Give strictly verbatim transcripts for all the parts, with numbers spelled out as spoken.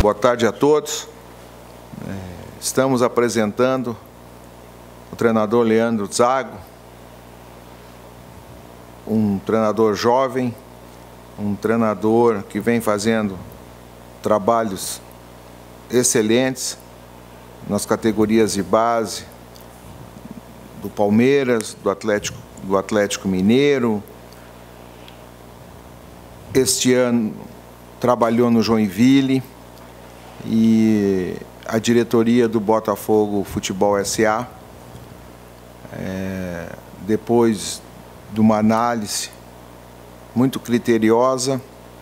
Boa tarde a todos. Estamos apresentando o treinador Leandro Zago, um treinador jovem, um treinador que vem fazendo trabalhos excelentes nas categorias de base do Palmeiras, do Atlético, do Atlético Mineiro. Este ano trabalhou no Joinville e a diretoria do Botafogo Futebol S A, é, depois de uma análise muito criteriosa,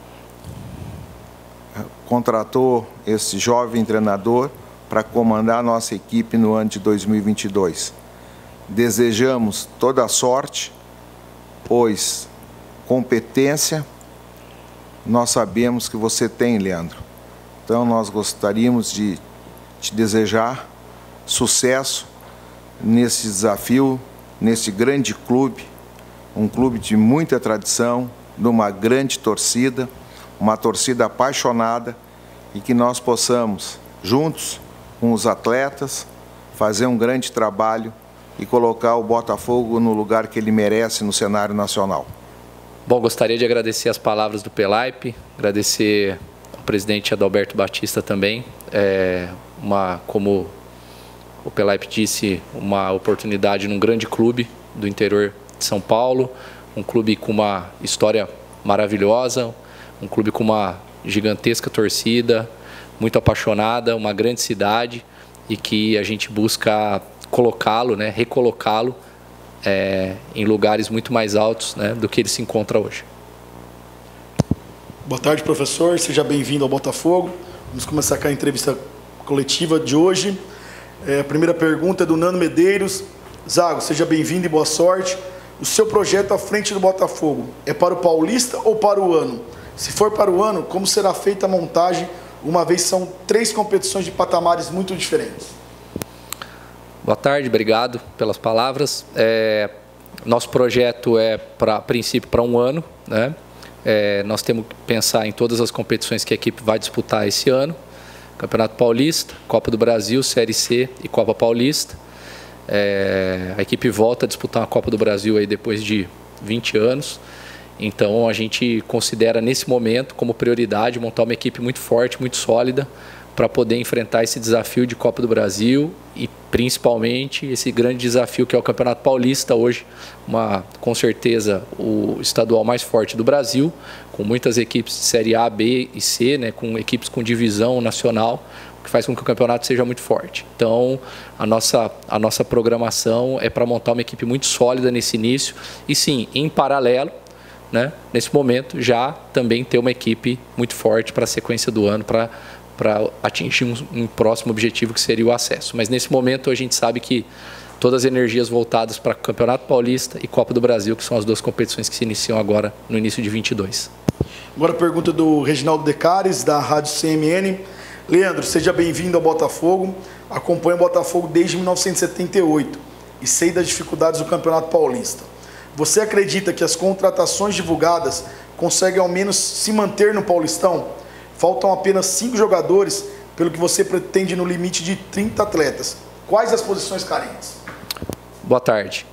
contratou esse jovem treinador para comandar a nossa equipe no ano de dois mil e vinte e dois. Desejamos toda a sorte, pois competência nós sabemos que você tem, Leandro. Então nós gostaríamos de te desejar sucesso nesse desafio, nesse grande clube, um clube de muita tradição, de uma grande torcida, uma torcida apaixonada, e que nós possamos, juntos com os atletas, fazer um grande trabalho e colocar o Botafogo no lugar que ele merece no cenário nacional. Bom, gostaria de agradecer as palavras do Pelaipe, agradecer ao presidente Adalberto Batista também. É uma, como o Pelaipe disse, uma oportunidade num grande clube do interior de São Paulo, um clube com uma história maravilhosa, um clube com uma gigantesca torcida, muito apaixonada, uma grande cidade, e que a gente busca colocá-lo, né, recolocá-lo é, em lugares muito mais altos, né, do que ele se encontra hoje. Boa tarde, professor. Seja bem-vindo ao Botafogo. Vamos começar com a entrevista coletiva de hoje. É, a primeira pergunta é do Nano Medeiros. Zago, seja bem-vindo e boa sorte. O seu projeto à frente do Botafogo é para o Paulista ou para o ano? Se for para o ano, como será feita a montagem, uma vez são três competições de patamares muito diferentes? Boa tarde, obrigado pelas palavras. É, nosso projeto é, para a princípio, para um ano, né? É, nós temos que pensar em todas as competições que a equipe vai disputar esse ano. Campeonato Paulista, Copa do Brasil, Série C e Copa Paulista. É, a equipe volta a disputar a Copa do Brasil aí depois de vinte anos. Então a gente considera nesse momento como prioridade montar uma equipe muito forte, muito sólida, para poder enfrentar esse desafio de Copa do Brasil e principalmente esse grande desafio que é o Campeonato Paulista hoje, uma, com certeza o estadual mais forte do Brasil, com muitas equipes de Série A, B e C, né, com equipes com divisão nacional, o que faz com que o campeonato seja muito forte. Então a nossa, a nossa programação é para montar uma equipe muito sólida nesse início e sim, em paralelo, né, nesse momento já também ter uma equipe muito forte para a sequência do ano, para para atingir um, um próximo objetivo que seria o acesso. Mas nesse momento a gente sabe que todas as energias voltadas para o Campeonato Paulista e Copa do Brasil, que são as duas competições que se iniciam agora no início de vinte e dois. Agora a pergunta do Reginaldo Decares, da Rádio C M N. Leandro, seja bem-vindo ao Botafogo. Acompanho o Botafogo desde mil novecentos e setenta e oito e sei das dificuldades do Campeonato Paulista. Você acredita que as contratações divulgadas conseguem ao menos se manter no Paulistão? Faltam apenas cinco jogadores, pelo que você pretende no limite de trinta atletas. Quais as posições carentes? Boa tarde.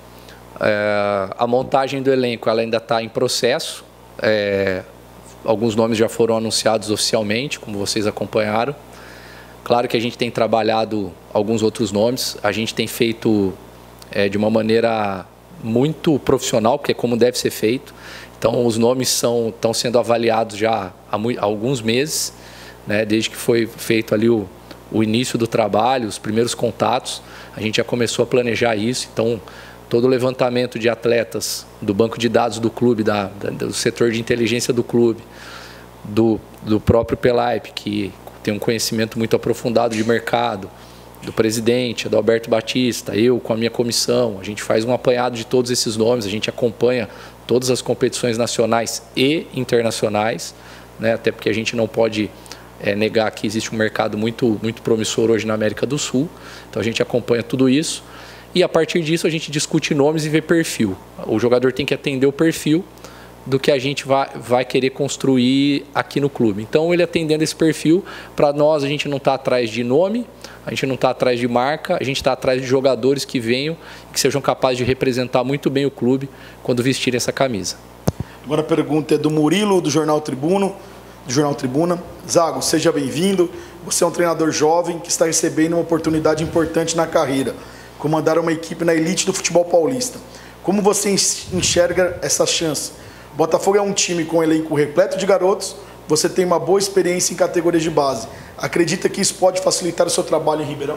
É, a montagem do elenco ela ainda está em processo. É, alguns nomes já foram anunciados oficialmente, como vocês acompanharam. Claro que a gente tem trabalhado alguns outros nomes. A gente tem feito é, de uma maneira muito profissional, porque é como deve ser feito. Então, os nomes são, estão sendo avaliados já há, há alguns meses, né, desde que foi feito ali o, o início do trabalho, os primeiros contatos, a gente já começou a planejar isso. Então, todo o levantamento de atletas do banco de dados do clube, da, da, do setor de inteligência do clube, do, do próprio Pelaipe, que tem um conhecimento muito aprofundado de mercado, do presidente, Adalberto Batista, eu com a minha comissão, a gente faz um apanhado de todos esses nomes, a gente acompanha todas as competições nacionais e internacionais, né, até porque a gente não pode é, negar que existe um mercado muito, muito promissor hoje na América do Sul, então a gente acompanha tudo isso e a partir disso a gente discute nomes e vê perfil. O jogador tem que atender o perfil do que a gente vai, vai querer construir aqui no clube. Então, ele atendendo esse perfil, para nós a gente não está atrás de nome, a gente não está atrás de marca, a gente está atrás de jogadores que venham e que sejam capazes de representar muito bem o clube quando vestirem essa camisa. Agora a pergunta é do Murilo, do Jornal Tribuno, do Jornal Tribuna. Zago, seja bem-vindo. Você é um treinador jovem que está recebendo uma oportunidade importante na carreira, comandar uma equipe na elite do futebol paulista. Como você enxerga essa chance? O Botafogo é um time com um elenco repleto de garotos, você tem uma boa experiência em categorias de base. Acredita que isso pode facilitar o seu trabalho em Ribeirão?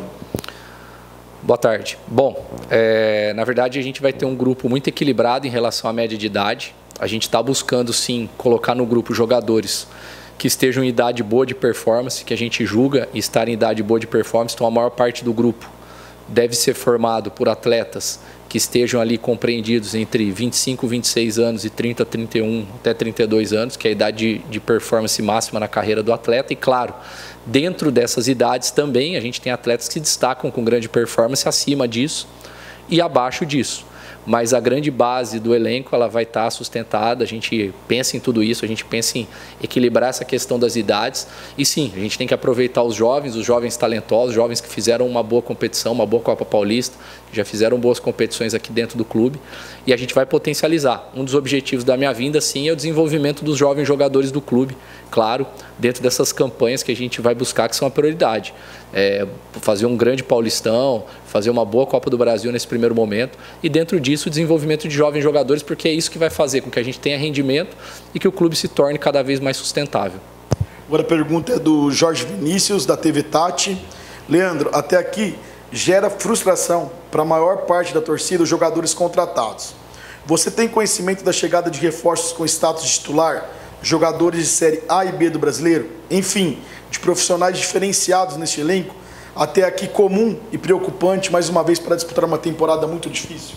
Boa tarde. Bom, é, na verdade a gente vai ter um grupo muito equilibrado em relação à média de idade. A gente está buscando, sim, colocar no grupo jogadores que estejam em idade boa de performance, que a gente julga estar em idade boa de performance. Então, a maior parte do grupo deve ser formado por atletas que estejam ali compreendidos entre vinte e cinco, vinte e seis anos e trinta, trinta e um até trinta e dois anos, que é a idade de, de performance máxima na carreira do atleta. E, claro, dentro dessas idades também a gente tem atletas que se destacam com grande performance acima disso e abaixo disso. Mas a grande base do elenco ela vai estar sustentada, a gente pensa em tudo isso, a gente pensa em equilibrar essa questão das idades. E sim, a gente tem que aproveitar os jovens, os jovens talentosos, os jovens que fizeram uma boa competição, uma boa Copa Paulista, que já fizeram boas competições aqui dentro do clube. E a gente vai potencializar. Um dos objetivos da minha vinda, sim, é o desenvolvimento dos jovens jogadores do clube. Claro, dentro dessas campanhas que a gente vai buscar, que são a prioridade. É, fazer um grande Paulistão, fazer uma boa Copa do Brasil nesse primeiro momento e dentro disso o desenvolvimento de jovens jogadores, porque é isso que vai fazer com que a gente tenha rendimento e que o clube se torne cada vez mais sustentável. Agora a pergunta é do Jorge Vinícius, da T V Tati. Leandro, até aqui gera frustração para a maior parte da torcida os jogadores contratados. Você tem conhecimento da chegada de reforços com status de titular, jogadores de Série A e B do Brasileiro, enfim, de profissionais diferenciados neste elenco, até aqui comum e preocupante, mais uma vez, para disputar uma temporada muito difícil?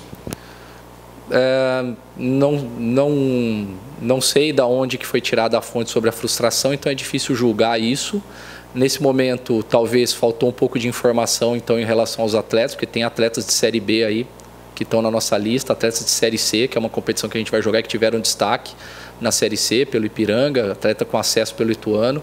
É, não, não, não sei de onde que foi tirada a fonte sobre a frustração, então é difícil julgar isso. Nesse momento, talvez faltou um pouco de informação então, em relação aos atletas, porque tem atletas de Série B aí que estão na nossa lista, atletas de Série C, que é uma competição que a gente vai jogar, que tiveram destaque na Série C pelo Ipiranga, atleta com acesso pelo Ituano,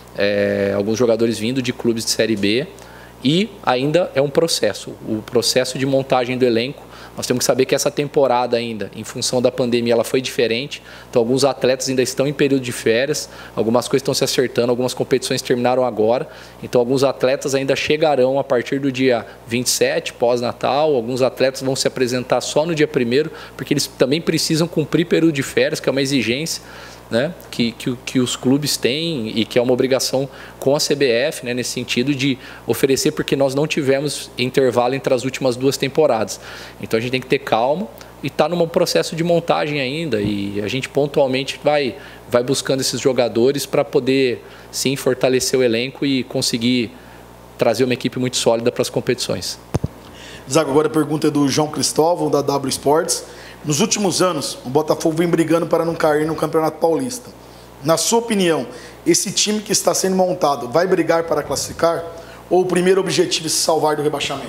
é, alguns jogadores vindo de clubes de Série B. E ainda é um processo, o processo de montagem do elenco. Nós temos que saber que essa temporada ainda, em função da pandemia, ela foi diferente. Então, alguns atletas ainda estão em período de férias, algumas coisas estão se acertando, algumas competições terminaram agora. Então, alguns atletas ainda chegarão a partir do dia vinte e sete, pós-Natal. Alguns atletas vão se apresentar só no dia primeiro, porque eles também precisam cumprir período de férias, que é uma exigência, né, que, que, que os clubes têm e que é uma obrigação com a C B F, né, nesse sentido de oferecer, porque nós não tivemos intervalo entre as últimas duas temporadas. Então a gente tem que ter calma e está num processo de montagem ainda e a gente pontualmente vai, vai buscando esses jogadores para poder sim fortalecer o elenco e conseguir trazer uma equipe muito sólida para as competições. Zago, agora a pergunta é do João Cristóvão, da W Sports. Nos últimos anos, o Botafogo vem brigando para não cair no Campeonato Paulista. Na sua opinião, esse time que está sendo montado vai brigar para classificar? Ou o primeiro objetivo é se salvar do rebaixamento?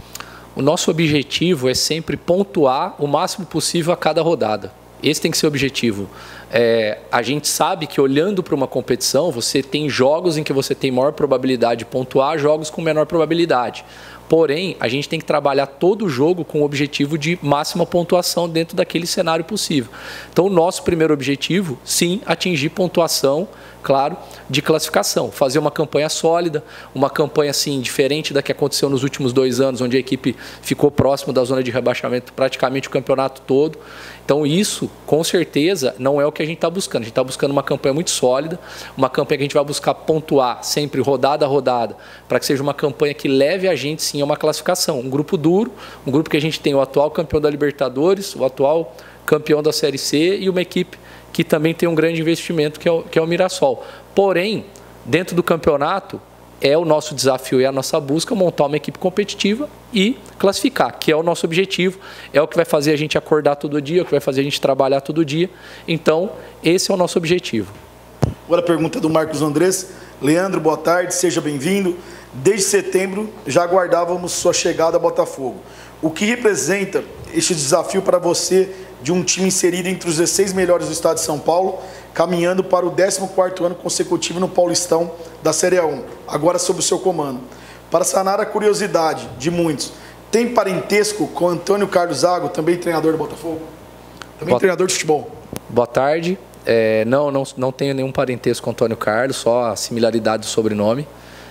O nosso objetivo é sempre pontuar o máximo possível a cada rodada. Esse tem que ser o objetivo. É, a gente sabe que olhando para uma competição, você tem jogos em que você tem maior probabilidade de pontuar, jogos com menor probabilidade. Porém, a gente tem que trabalhar todo o jogo com o objetivo de máxima pontuação dentro daquele cenário possível. Então, o nosso primeiro objetivo, sim, atingir pontuação, claro, de classificação. Fazer uma campanha sólida, uma campanha, assim, diferente da que aconteceu nos últimos dois anos, onde a equipe ficou próximo da zona de rebaixamento praticamente o campeonato todo. Então, isso, com certeza, não é o que a gente está buscando. A gente está buscando uma campanha muito sólida, uma campanha que a gente vai buscar pontuar sempre rodada a rodada, para que seja uma campanha que leve a gente, sim, a uma classificação. Um grupo duro, um grupo que a gente tem o atual campeão da Libertadores, o atual campeão da Série C e uma equipe que também tem um grande investimento, que é o, que é o Mirassol. Porém, dentro do campeonato, é o nosso desafio e a nossa busca montar uma equipe competitiva e classificar, que é o nosso objetivo, é o que vai fazer a gente acordar todo dia, é o que vai fazer a gente trabalhar todo dia. Então, esse é o nosso objetivo. Agora a pergunta do Marcos Andrés. Leandro, boa tarde, seja bem-vindo. Desde setembro já aguardávamos sua chegada a Botafogo. O que representa este desafio para você de um time inserido entre os dezesseis melhores do estado de São Paulo, caminhando para o décimo quarto ano consecutivo no Paulistão da Série A um, agora sob o seu comando. Para sanar a curiosidade de muitos, tem parentesco com Antônio Carlos Zago, também treinador do Botafogo? Também Boa... treinador de futebol. Boa tarde. É, não, não, não tenho nenhum parentesco com Antônio Carlos, só a similaridade do sobrenome.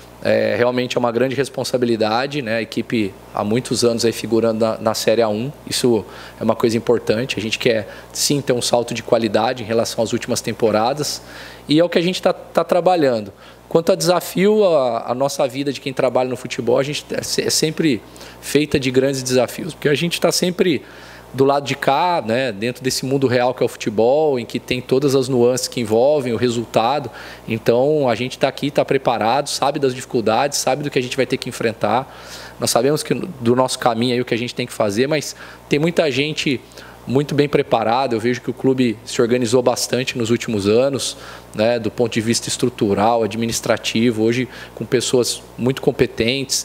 É, realmente é uma grande responsabilidade, né? A equipe há muitos anos aí figurando na, na Série A um, isso é uma coisa importante. A gente quer sim ter um salto de qualidade em relação às últimas temporadas e é o que a gente está tá trabalhando. Quanto a desafio, a, a nossa vida de quem trabalha no futebol, a gente é, é sempre feita de grandes desafios, porque a gente está sempre do lado de cá, né, dentro desse mundo real que é o futebol, em que tem todas as nuances que envolvem o resultado. Então, a gente está aqui, está preparado, sabe das dificuldades, sabe do que a gente vai ter que enfrentar. Nós sabemos que do nosso caminho aí o que a gente tem que fazer, mas tem muita gente muito bem preparada. Eu vejo que o clube se organizou bastante nos últimos anos, né, do ponto de vista estrutural, administrativo, hoje com pessoas muito competentes,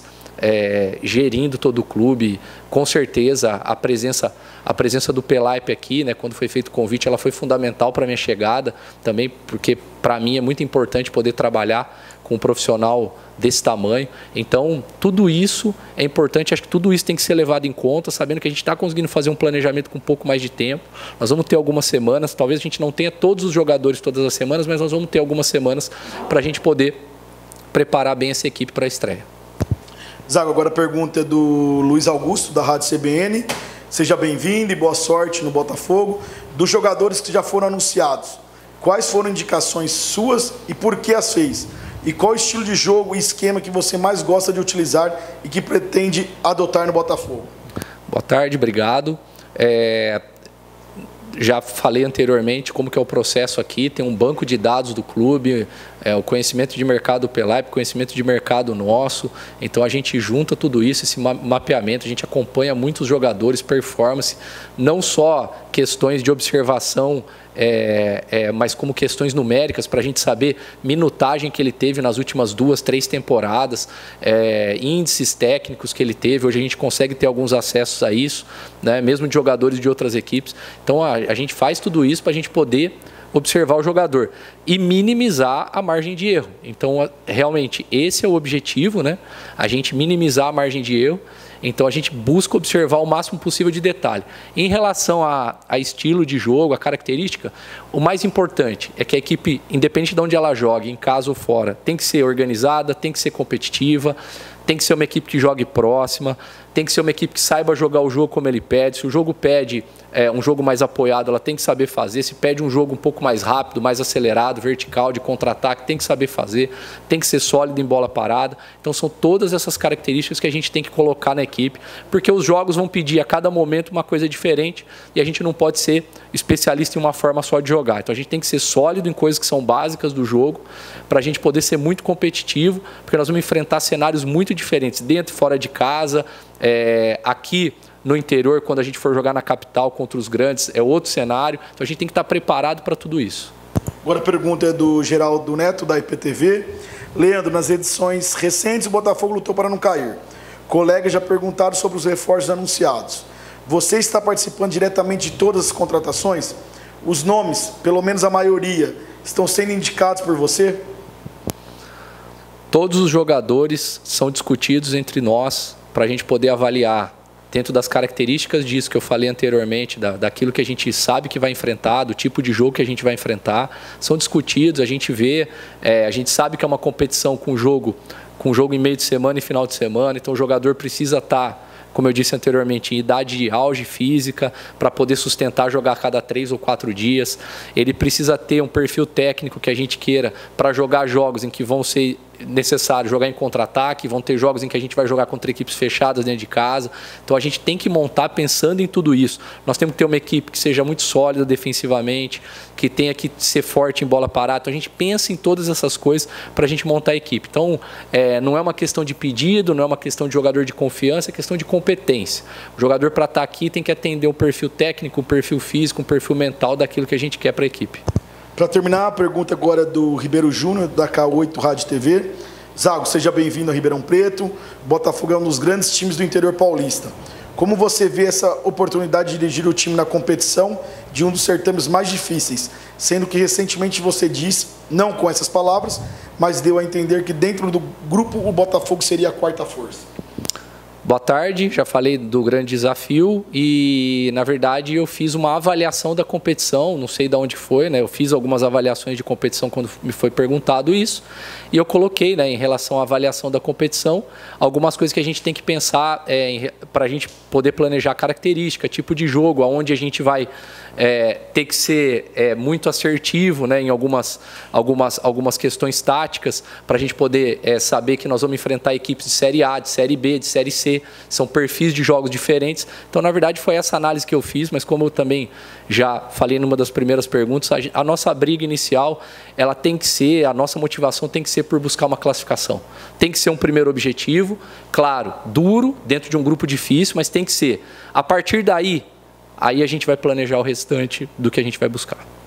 É, gerindo todo o clube. Com certeza a presença, a presença do Pelaipe aqui, né, quando foi feito o convite, ela foi fundamental para a minha chegada também, porque para mim é muito importante poder trabalhar com um profissional desse tamanho. Então tudo isso é importante, acho que tudo isso tem que ser levado em conta, sabendo que a gente está conseguindo fazer um planejamento com um pouco mais de tempo. Nós vamos ter algumas semanas, talvez a gente não tenha todos os jogadores todas as semanas, mas nós vamos ter algumas semanas para a gente poder preparar bem essa equipe para a estreia. Zago, agora a pergunta é do Luiz Augusto, da Rádio C B N. Seja bem-vindo e boa sorte no Botafogo. Dos jogadores que já foram anunciados, quais foram indicações suas e por que as fez? E qual estilo de jogo e esquema que você mais gosta de utilizar e que pretende adotar no Botafogo? Boa tarde, obrigado. É... Já falei anteriormente como que é o processo aqui, tem um banco de dados do clube, é, o conhecimento de mercado do Pelaipe, conhecimento de mercado nosso, então a gente junta tudo isso, esse mapeamento, a gente acompanha muitos jogadores, performance, não só questões de observação, é, é, mas como questões numéricas, para a gente saber minutagem que ele teve nas últimas duas, três temporadas, é, índices técnicos que ele teve, hoje a gente consegue ter alguns acessos a isso, né, mesmo de jogadores de outras equipes, então a, a gente faz tudo isso para a gente poder observar o jogador e minimizar a margem de erro. Então, realmente, esse é o objetivo, né? A gente minimizar a margem de erro. Então, a gente busca observar o máximo possível de detalhe. Em relação a, a estilo de jogo, a característica, o mais importante é que a equipe, independente de onde ela jogue, em casa ou fora, tem que ser organizada, tem que ser competitiva, tem que ser uma equipe que jogue próxima, tem que ser uma equipe que saiba jogar o jogo como ele pede. Se o jogo pede é, um jogo mais apoiado, ela tem que saber fazer. Se pede um jogo um pouco mais rápido, mais acelerado, vertical, de contra-ataque, tem que saber fazer. Tem que ser sólido em bola parada. Então são todas essas características que a gente tem que colocar na equipe, porque os jogos vão pedir a cada momento uma coisa diferente e a gente não pode ser especialista em uma forma só de jogar. Então a gente tem que ser sólido em coisas que são básicas do jogo para a gente poder ser muito competitivo, porque nós vamos enfrentar cenários muito diferentes, dentro e fora de casa. É, aqui no interior, quando a gente for jogar na capital contra os grandes, é outro cenário. Então a gente tem que estar preparado para tudo isso. Agora a pergunta é do Geraldo Neto, da I P T V. Leandro, nas edições recentes o Botafogo lutou para não cair. Colegas já perguntaram sobre os reforços anunciados. Você está participando diretamente de todas as contratações? Os nomes, pelo menos a maioria, estão sendo indicados por você? Todos os jogadores são discutidos entre nós para a gente poder avaliar, dentro das características disso que eu falei anteriormente, da, daquilo que a gente sabe que vai enfrentar, do tipo de jogo que a gente vai enfrentar, são discutidos, a gente vê, é, a gente sabe que é uma competição com jogo, com jogo em meio de semana e final de semana, então o jogador precisa estar, como eu disse anteriormente, em idade de auge física, para poder sustentar jogar a cada três ou quatro dias. Ele precisa ter um perfil técnico que a gente queira para jogar jogos em que vão ser necessário jogar em contra-ataque, vão ter jogos em que a gente vai jogar contra equipes fechadas dentro de casa. Então a gente tem que montar pensando em tudo isso. Nós temos que ter uma equipe que seja muito sólida defensivamente, que tenha que ser forte em bola parada. Então a gente pensa em todas essas coisas para a gente montar a equipe. Então é, não é uma questão de pedido, não é uma questão de jogador de confiança, é questão de competência. O jogador para estar aqui tem que atender um perfil técnico, um perfil físico, um perfil mental daquilo que a gente quer para a equipe. Para terminar, a pergunta agora é do Ribeiro Júnior, da K oito Rádio T V. Zago, seja bem-vindo a Ribeirão Preto. Botafogo é um dos grandes times do interior paulista. Como você vê essa oportunidade de dirigir o time na competição de um dos certames mais difíceis, sendo que recentemente você disse, não com essas palavras, mas deu a entender que dentro do grupo o Botafogo seria a quarta força? Boa tarde, já falei do grande desafio e, na verdade, eu fiz uma avaliação da competição, não sei de onde foi, né? Eu fiz algumas avaliações de competição quando me foi perguntado isso e eu coloquei, né, em relação à avaliação da competição, algumas coisas que a gente tem que pensar é, para a gente poder planejar característica, tipo de jogo, aonde a gente vai é, ter que ser é, muito assertivo, né, em algumas, algumas, algumas questões táticas, para a gente poder é, saber que nós vamos enfrentar equipes de Série A, de Série B, de Série C, são perfis de jogos diferentes. Então, na verdade, foi essa análise que eu fiz, mas como eu também já falei numa das primeiras perguntas, a, a nossa briga inicial, ela tem que ser, a nossa motivação tem que ser por buscar uma classificação. Tem que ser um primeiro objetivo, claro, duro, dentro de um grupo difícil, mas tem que ser. A partir daí, aí a gente vai planejar o restante do que a gente vai buscar.